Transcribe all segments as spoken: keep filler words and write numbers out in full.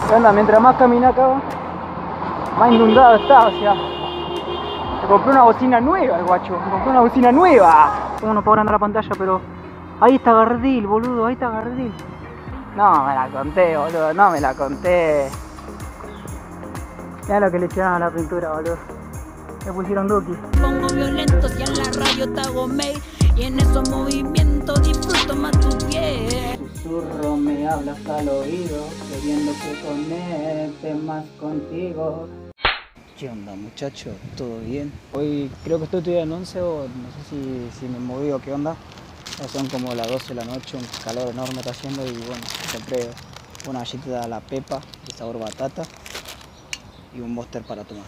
¿Qué onda? Mientras más camina acá, más inundado está, o sea. Me compré una bocina nueva, el guacho. Me compré una bocina nueva. Como no puedo agrandar la pantalla, pero ahí está Gardil, boludo, ahí está Gardil. No me la conté, boludo, no me la conté. Mira lo que le echaron a la pintura, boludo. Le pusieron Duki. Pongo violento si en la radio te hago mail. Y en esos movimientos disfruto más tu piel. Susurro me hablas al oído, queriendo que conecte más contigo. ¿Qué onda, muchachos? ¿Todo bien? Hoy creo que estoy todavía en once o no sé si, si me moví o qué onda. Ya son como las doce de la noche, un calor enorme está haciendo y bueno, compré una galletita de la Pepa de sabor batata y un Monster para tomar.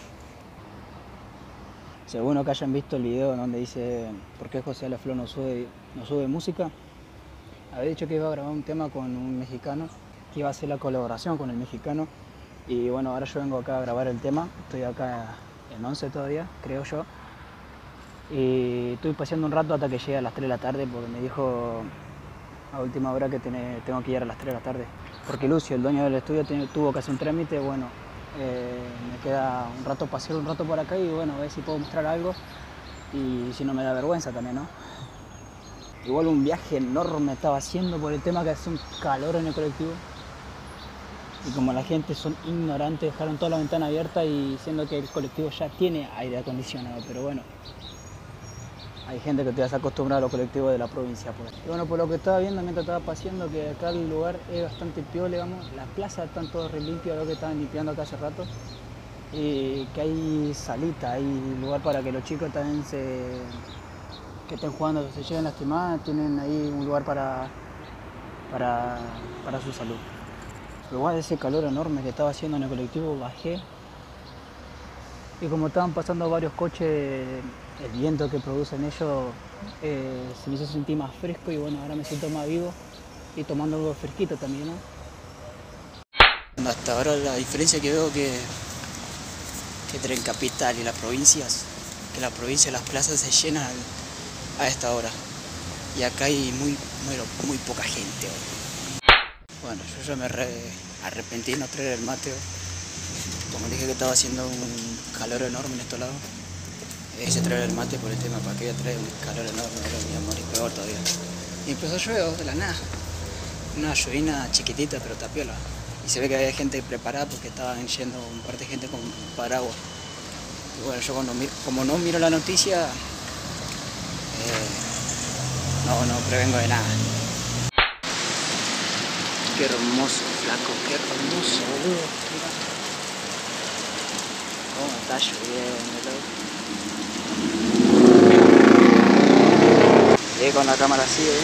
Según que hayan visto el video donde dice por qué José La Flor no sube, no sube música, había dicho que iba a grabar un tema con un mexicano, que iba a hacer la colaboración con el mexicano. Y bueno, ahora yo vengo acá a grabar el tema, estoy acá en once todavía, creo yo. Y estoy paseando un rato hasta que llegue a las tres de la tarde porque me dijo a última hora que tiene, tengo que ir a las tres de la tarde. Porque Lucio, el dueño del estudio, tiene, tuvo que hacer un trámite, bueno, eh, me queda un rato pasear un rato por acá y bueno, a ver si puedo mostrar algo y si no me da vergüenza también, ¿no? Igual un viaje enorme estaba haciendo por el tema que hace un calor en el colectivo. Y como la gente son ignorantes, dejaron toda la ventana abierta y siendo que el colectivo ya tiene aire acondicionado, pero bueno, hay gente que te se acostumbra a los colectivos de la provincia, pues. Y bueno, por lo que estaba viendo mientras estaba paseando, que acá el lugar es bastante piola, digamos, las plazas están todas re limpias, lo que estaban limpiando acá hace rato, y que hay salita, hay lugar para que los chicos también se, que estén jugando, se lleguen lastimadas, tienen ahí un lugar para, para, para su salud. Pero igual ese calor enorme que estaba haciendo en el colectivo, bajé y como estaban pasando varios coches, el viento que producen ellos eh, se me hizo sentir más fresco y bueno, ahora me siento más vivo y tomando algo fresquito también, ¿no? Hasta ahora la diferencia que veo que, que entre el capital y las provincias, que la provincia y las plazas se llenan a esta hora y acá hay muy, muy, muy poca gente. Bueno, yo ya me re arrepentí de no traer el mate. Como dije que estaba haciendo un calor enorme en estos lados, hice traer el mate por el tema, para que ya trae un calor enorme, ahora me voy a morir peor todavía. Y empezó a llover de la nada, una llovina chiquitita pero tapiola. Y se ve que había gente preparada porque estaban yendo un par de gente con paraguas. Y bueno, yo cuando miro, como no miro la noticia, eh, no, no prevengo de nada. Qué hermoso, flaco, qué hermoso, boludo. Mira. Cómo está lloviendo, loco. Llegué con la cámara así, ¿eh?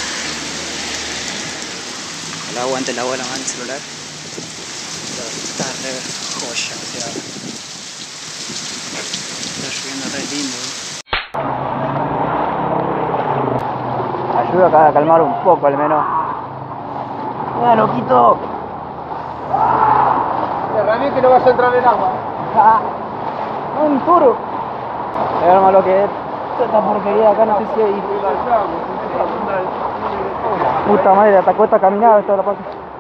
El agua ante la bola más en el celular. Pero está re joya, o sea. Está lloviendo re lindo, ¿eh? Ayuda acá a calmar un poco al menos. ¡Mira, loquito! Realmente no vas a entrar en agua. ¡Ah! ¡No, un toro! Se arma lo que es. Esta porquería acá, no sé si hay. Puta madre, atacó esta caminada, esta la parte.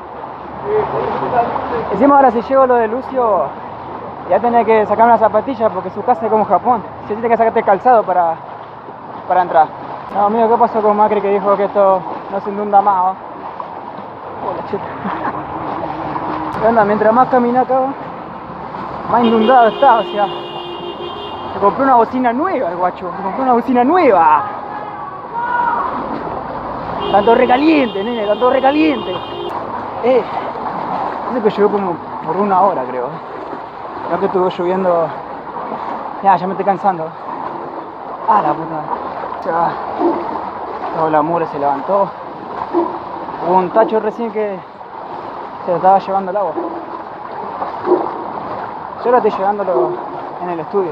Encima ahora si llego lo de Lucio, ya tenés que sacar una zapatilla porque su casa es como Japón. Se tiene que sacarte calzado para, para entrar. No, amigo, ¿qué pasó con Macri que dijo que esto no se inunda más? ¿Oh? ¿Qué onda? Mientras más camina acá, más inundado está, o sea. Me compré una bocina nueva, el guacho. Me compré una bocina nueva. Tanto recaliente, nene, tanto recaliente. Eh, no sé que llovió como por una hora, creo. Creo que estuvo lloviendo. Ya, ya me estoy cansando. Ah, la puta. Ya. Todo la mugre se levantó. Hubo un tacho recién que se lo estaba llevando el agua. Yo lo estoy llevándolo en el estudio.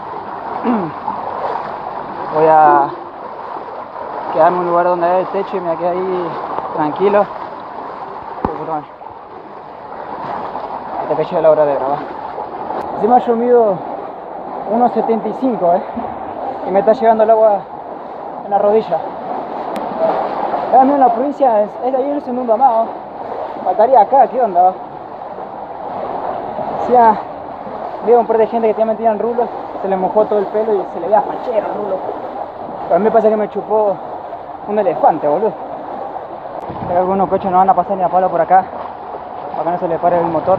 Voy a quedarme en un lugar donde haya el techo y me quedé ahí tranquilo. Hasta que llegue la hora de grabar. Encima yo mido uno setenta y cinco, ¿eh? Y me está llegando el agua en la rodilla. Ahora mismo en la provincia es, es de ahí en ese mundo amado. Faltaría acá, ¿qué onda? Encima, veo un par de gente que también tiran rulos, se le mojó todo el pelo y se le veía fachero el rulo. Pero a mí me parece que me chupó un elefante, boludo. Hay algunos coches no van a pasar ni a palo por acá, para que no se le pare el motor.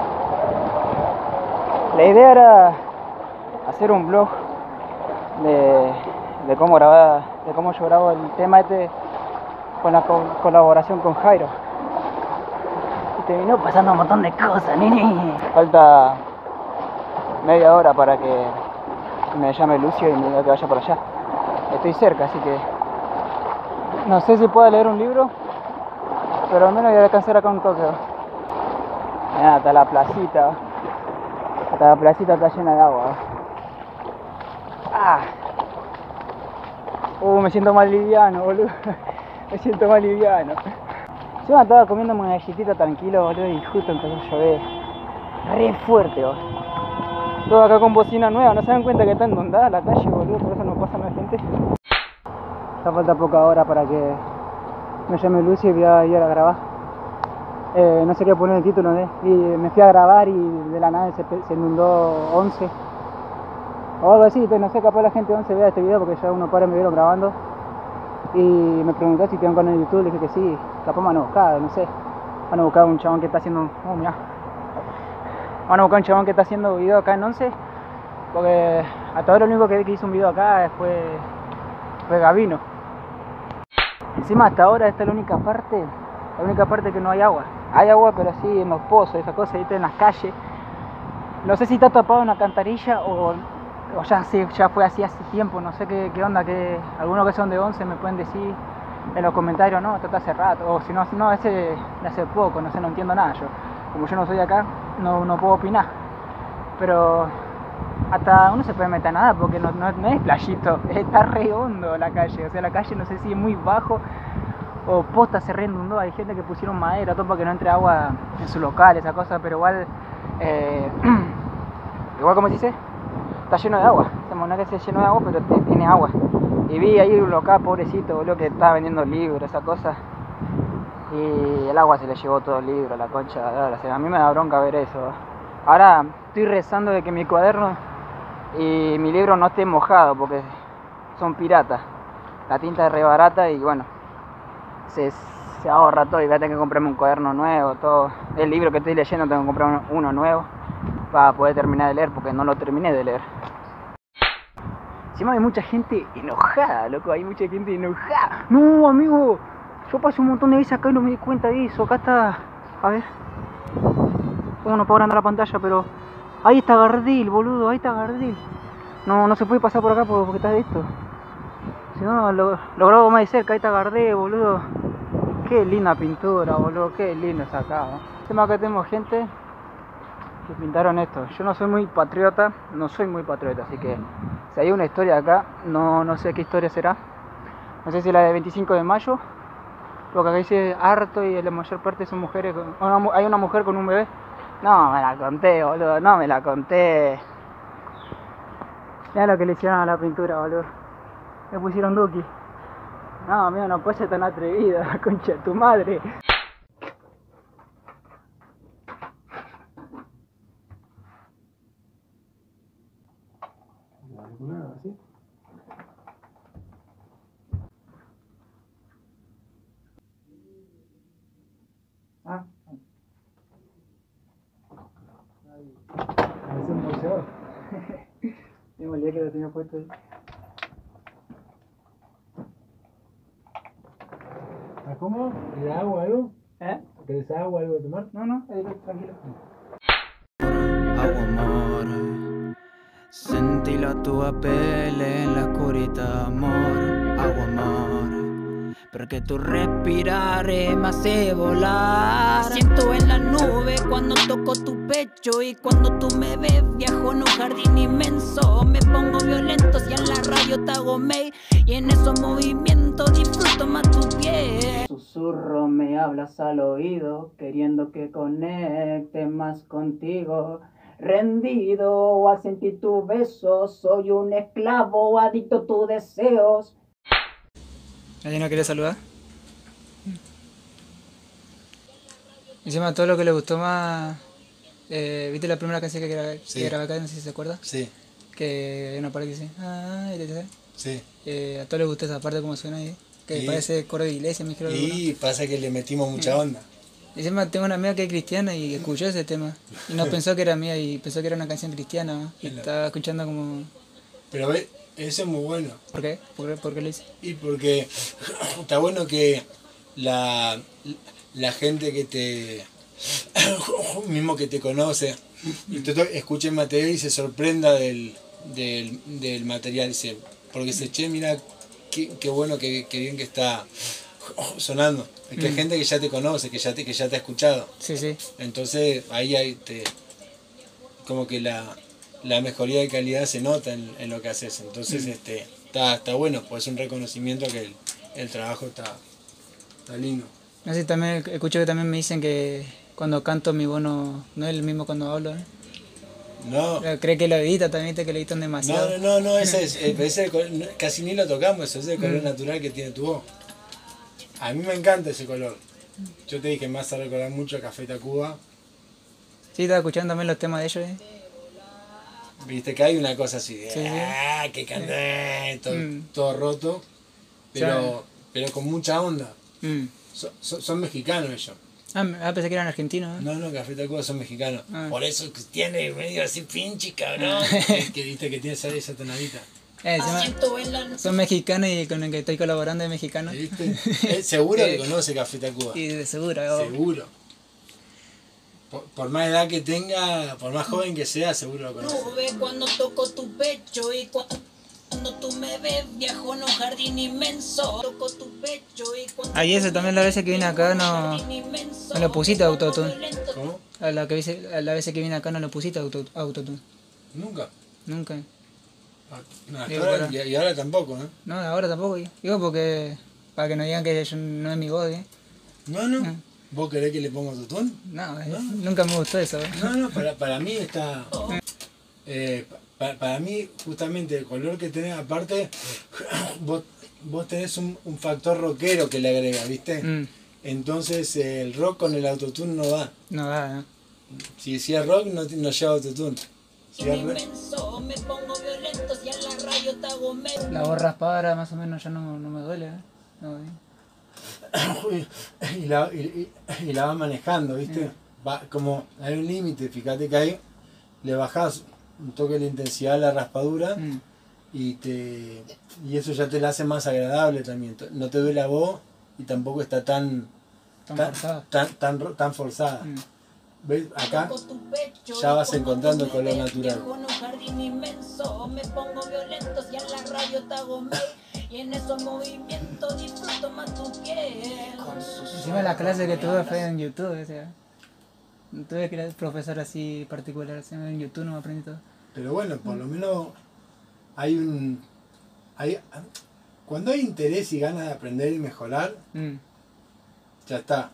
La idea era hacer un vlog de, de cómo grababa, de cómo yo grabo el tema este con la co colaboración con Jairo. Y terminó pasando un montón de cosas, nene. Falta media hora para que me llame Lucio y me diga que vaya por allá. Estoy cerca, así que no sé si puedo leer un libro, pero al menos voy a alcanzar acá un toque. Mirá, hasta la placita. Hasta la placita está llena de agua. Ah. Uh, me siento más liviano, boludo. Me siento más liviano. Yo me estaba comiendo una galletita tranquilo, boludo, y justo empezó a llover. Re fuerte, boludo. Todo acá con bocina nueva, no se dan cuenta que está endondada la calle, boludo, por eso no pasa más gente. Ya falta poca hora para que me llame Lucio y voy a ir a grabar. Eh, no sé qué poner el título, ¿eh? Y me fui a grabar y de la nada se, se inundó once o algo así, entonces no sé, capaz la gente de once vea este video porque ya unos padres me vieron grabando y me preguntó si tengo un canal de YouTube, le dije que sí, capaz me van a buscar, no sé, van a buscar un chabón que está haciendo, oh mirá, van a buscar un chabón que está haciendo video acá en once, porque hasta ahora lo único que vi que hizo un video acá fue, fue Gabino. Encima hasta ahora esta es la única parte, la única parte que no hay agua. Hay agua pero así en los pozos, esas cosas, ahí en las calles. No sé si está tapado una alcantarilla o, o ya, sí, ya fue así hace tiempo, no sé qué, qué onda, que algunos que son de once me pueden decir en los comentarios, no, esto está hace rato, o si no, no, ese de hace poco, no sé, no entiendo nada yo. Como yo no soy de acá, no, no puedo opinar. Pero hasta uno se puede meter a nada porque no, no, no es playito, está re hondo la calle, o sea, la calle no sé si es muy bajo o posta se re inundó. Hay gente que pusieron madera, todo para que no entre agua en su local, esa cosa, pero igual, eh, igual como se dice, está lleno de agua. No es que esté lleno de agua, pero tiene agua. Y vi ahí un local, pobrecito, boludo, que estaba vendiendo libros, esa cosa. Y el agua se le llevó todo el libro, la concha. O sea, a mí me da bronca ver eso. Ahora estoy rezando de que mi cuaderno y mi libro no estén mojados, porque son piratas. La tinta es re barata y bueno, se, se ahorra todo y voy a tener que comprarme un cuaderno nuevo, todo. El libro que estoy leyendo tengo que comprar uno, uno nuevo para poder terminar de leer, porque no lo terminé de leer. Encima hay mucha gente enojada, loco, hay mucha gente enojada. No, amigo, yo pasé un montón de veces acá y no me di cuenta de eso. Acá está, a ver, como no puedo agrandar la pantalla, pero ahí está Gardel, boludo, ahí está Gardel. No, no se puede pasar por acá porque está de esto. Si no, lo, lo grabo más de cerca, ahí está Gardel, boludo. Qué linda pintura, boludo, qué lindo es acá. Encima acá tenemos gente que pintaron esto. Yo no soy muy patriota, no soy muy patriota, así que si hay una historia acá, no, no sé qué historia será. No sé si la de veinticinco de mayo, porque acá dice harto y la mayor parte son mujeres. Con, una, hay una mujer con un bebé. No, me la conté, boludo, no me la conté. Mira lo que le hicieron a la pintura, boludo. Le pusieron Duki. No, amigo, no puede ser tan atrevida, la concha de tu madre. ¿Sí? Ah, es un boxeador. Me olvidé que lo tenía puesto ahí. ¿Cómo? ¿Le da agua algo? ¿Eh? ¿Querés agua algo de tomar? No, no, ahí está, tranquilo. Agua, amor, sentí la tua pelle en la oscuridad, amor, agua, amor, porque tu respirare me hace volar. Siento en la nube cuando toco tu pecho y cuando tú me ves viajo en un jardín inmenso. Me pongo violento si en la radio te hago mail y en esos movimientos disfruto más tu piel. Susurro, me hablas al oído, queriendo que conecte más contigo. Rendido a sentir tu beso, soy un esclavo adicto a tus deseos. ¿Alguien no quiere saludar? Encima todo lo que le gustó más Eh, ¿Viste la primera canción que grabé, Sí. que grabé acá? No sé si se acuerda. Sí, Que hay una parte que dice, ah, y te- sí. eh, a todos les gustó esa parte como suena ahí. Que Sí. parece coro de iglesia, me dijeron algunos. Y pasa que le metimos mucha onda. Y encima tengo una amiga que es cristiana y escuchó ese tema. Y no pensó que era mía y pensó que era una canción cristiana. Y Claro. estaba escuchando como... Pero ve, eso es muy bueno. ¿Por qué? ¿Por qué, ¿Por qué lo hice? Y porque está bueno que la, la gente que te... mismo que te conoce, y te to- escuche el material y se sorprenda del, del, del material. Dice, porque dice, che, mira, qué, qué bueno, qué, qué bien que está sonando. Es que hay Mm. gente que ya te conoce, que ya te, que ya te ha escuchado. Sí, sí. Entonces ahí hay te, como que la, la mejoría de calidad se nota en, en lo que haces. Entonces Mm. este está, está bueno, pues es un reconocimiento que el, el trabajo está, está lindo. No sé, también escucho que también me dicen que cuando canto mi voz no, no es el mismo cuando hablo. ¿eh? No, Pero cree que lo edita también, viste que lo editan demasiado. no, no, no, no, ese es, eh, ese es el color- casi ni lo tocamos, ese es el color Mm. natural que tiene tu voz. A mí me encanta ese color. Yo te dije, me vas a recordar mucho a Café Tacuba. Sí, estaba escuchando también los temas de ellos. ¿eh? Viste que hay una cosa así de, Sí, sí. ah, que canta, todo, Mm. todo roto, pero, pero con mucha onda. Mm. Son, son, son mexicanos ellos. Ah, me- ah, pensé que eran argentinos. ¿eh? No, no, Café Tacuba son mexicanos. Ah. Por eso que tiene medio así pinche cabrón. que, que viste que tiene esa, esa tonadita. Eh, encima son mexicanos y con el que estoy colaborando es mexicano. ¿Viste? Eh, seguro que conoce Café Tacuba. Y de seguro. oh. Seguro. Por, por más edad que tenga, por más joven que sea, seguro lo conoce. Nube cuando toco tu pecho y cua- cuando tú me ves viajo en un jardín inmenso. Toco tu pecho y cuando Ah, y eso también la vez que vine acá no, no lo pusiste autotune. ¿Cómo? A la, que vise- a la vez que vine acá no lo pusiste auto, autotune. Nunca. Nunca. Ah, no, hasta Digo, ahora- para- y, y ahora tampoco, ¿eh? No, ahora tampoco. Digo porque... Para que no digan que yo no es mi voz. ¿eh? No, no. Mm. ¿Vos querés que le ponga autotune? No, eh, No. nunca me gustó eso. ¿eh? No, no, para, para mí está... eh, pa- para mí, justamente, el color que tenés, aparte, vos, vos tenés un, un factor rockero que le agrega, ¿viste? Mm, Entonces, eh, el rock con el autotune no va. no da, ¿no? Si, si es rock, no, no lleva autotune. Si es rock- inmenso me pongo violento si a la radio te hago me La voz raspada más o menos ya no, no me duele. ¿eh? No, ¿eh? y, la, y, y- y la va manejando, ¿viste? Va, como hay un límite, fíjate que ahí le bajás un toque de intensidad a la raspadura Mm, y te y eso ya te la hace más agradable también. No te duele la voz y tampoco está tan tan tan, forzada. tan, tan, ro- tan forzada. Mm. ¿Ves? Acá toco tu pecho ya y vas cuando encontrando tú me color ves natural. viajo en un jardín inmenso me pongo violento si a la radio te hago me y en esos movimientos disfruto más tu piel. Encima la clase que tuve fue en YouTube, o sea, no tuve que ir al profesor así particular, o sea, en YouTube no me aprendí todo. Pero bueno, por lo menos hay un hay cuando hay interés y ganas de aprender y mejorar, Mm, ya está.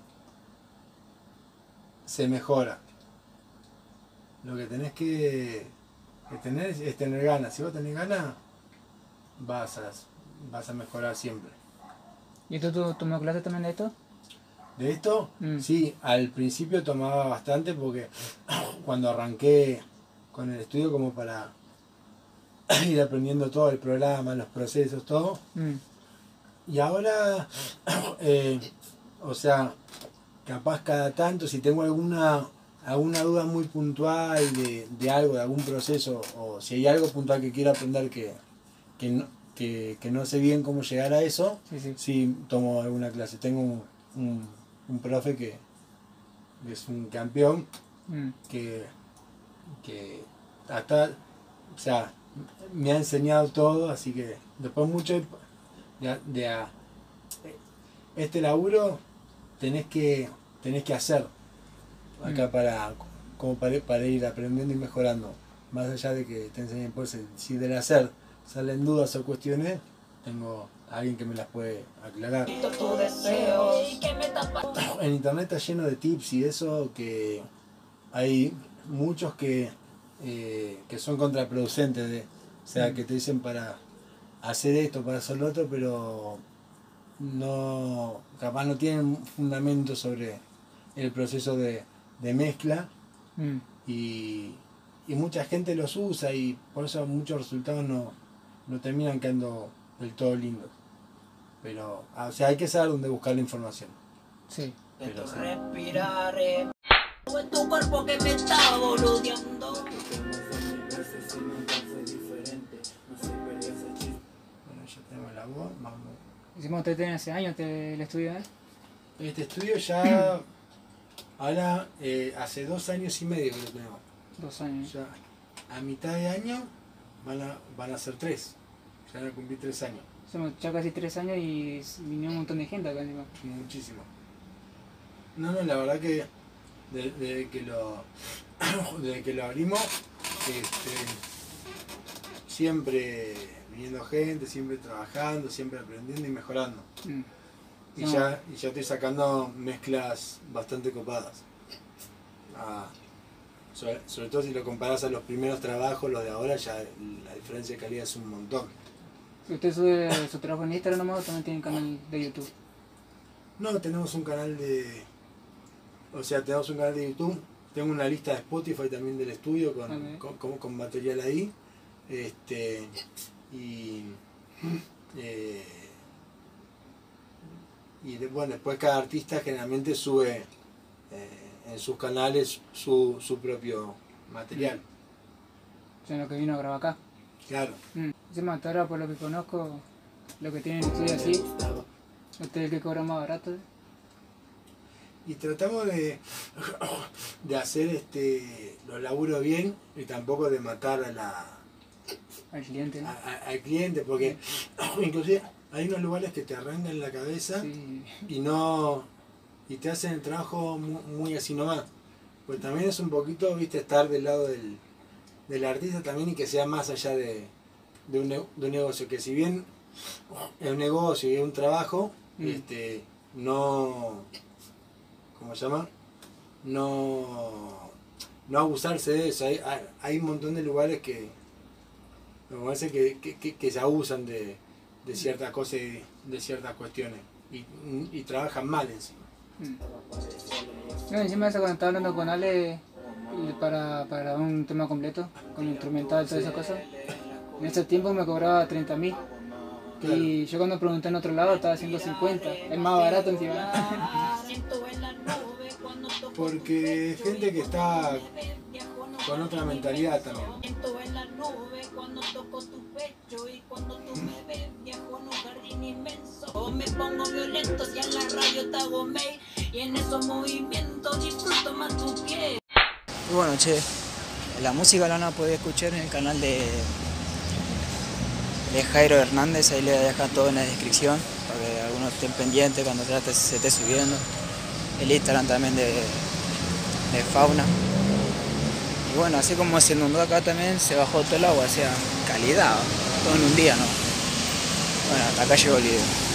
Se mejora. Lo que tenés que, que tener es, es tener ganas. Si vos tenés ganas, vas a, vas a mejorar siempre. ¿Y tú, tú tomó clase también de esto? De esto, Mm. sí, al principio tomaba bastante porque cuando arranqué con el estudio como para ir aprendiendo todo el programa, los procesos, todo. Mm, Y ahora, eh, o sea, capaz cada tanto, si tengo alguna alguna duda muy puntual de, de algo, de algún proceso, o si hay algo puntual que quiero aprender que, que, no, que, que no sé bien cómo llegar a eso, sí, sí. sí tomo alguna clase. Tengo un, un, un profe que, que es un campeón, Mm, que, que hasta, o sea, me ha enseñado todo, así que después mucho de, de a- este laburo tenés que tenés que hacer acá Mm. para como para, para ir aprendiendo y mejorando, más allá de que te enseñen, pues si del hacer salen dudas o cuestiones, tengo a alguien que me las puede aclarar. Tu deseo y que me tapa En internet está lleno de tips y eso, que hay muchos que, eh, que son contraproducentes, de, o sea, que te dicen para hacer esto, para hacer lo otro, pero no, capaz no tienen fundamento sobre el proceso de, de mezcla mm, y, y mucha gente los usa y por eso muchos resultados no, no terminan quedando del todo lindos. Pero, o sea, hay que saber dónde buscar la información. Sí. Pero, sí. Respirar en tu cuerpo que me está boludeando. Bueno, ya tenemos la voz, vamos. Hicimos usted tiene hace años te, el estudio, ¿eh? Este estudio ya, ahora, eh, hace dos años y medio que lo tenemos. Dos años. Ya a mitad de año van a, van a ser tres. Ya van a cumplir tres años. Somos ya casi tres años y vino un montón de gente acá encima. Muchísimo. No, no, la verdad que desde de que lo desde que lo abrimos, este, siempre viniendo gente, siempre trabajando, siempre aprendiendo y mejorando. Mm. Y, No. ya, y ya estoy sacando mezclas bastante copadas. Ah, sobre, sobre todo si lo comparas a los primeros trabajos, los de ahora, ya la diferencia de calidad es un montón. ¿Usted sube su trabajo en Instagram nomás o también tiene canal de YouTube? No, tenemos un canal de... O sea, tenemos un canal de YouTube. Tengo una lista de Spotify también del estudio con, Okay. con, con, con material ahí. Este, y... Eh, y de- bueno, después cada artista generalmente sube eh, en sus canales su, su propio material. O sea, lo que vino a grabar acá. Claro. Mm. Encima hasta ahora, por lo que conozco, lo que tienen estudio así, usted es el que cobra más barato. ¿eh? Y tratamos de, de hacer este, los laburos bien y tampoco de matar a la, Al cliente, ¿no? a- a- al cliente, porque inclusive hay unos lugares que te arrancan la cabeza Sí. y no y te hacen el trabajo muy, muy así nomás. Pues también es un poquito, viste, estar del lado del, del artista también y que sea más allá de, de, un, ne- de un negocio, que si bien es un negocio y es un trabajo, Mm. este, no, ¿cómo se llama? No, no abusarse de eso. Hay, hay, hay un montón de lugares que me parece que, que, que, que se abusan de, de ciertas cosas y de ciertas cuestiones y, y trabajan mal encima. Mm. No, encima de eso, cuando estaba hablando con Ale eh, para, para un tema completo, con instrumental y todas esas cosas, en ese tiempo me cobraba treinta mil. Claro. Y yo cuando pregunté en otro lado estaba haciendo cincuenta, es más barato encima. Porque gente que está con otra mentalidad también. Siento en la nube cuando toco tu pecho y cuando tú me ves viajo en un jardín inmenso. Me pongo violento si en la radio te hago mail y en esos movimientos disfruto más tu piel. Y bueno, che, la música la van a poder escuchar en el canal de, de Jairo Hernández, ahí le voy a dejar todo en la descripción para que algunos estén pendientes cuando trate, se esté subiendo. El Instagram también de, de Fauna. Y bueno, así como se inundó acá también, se bajó todo el agua, o sea, calidad, todo en un día, ¿no? Bueno, hasta acá llegó el video.